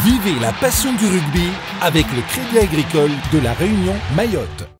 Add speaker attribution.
Speaker 1: Vivez la passion du rugby avec le Crédit Agricole de La Réunion Mayotte.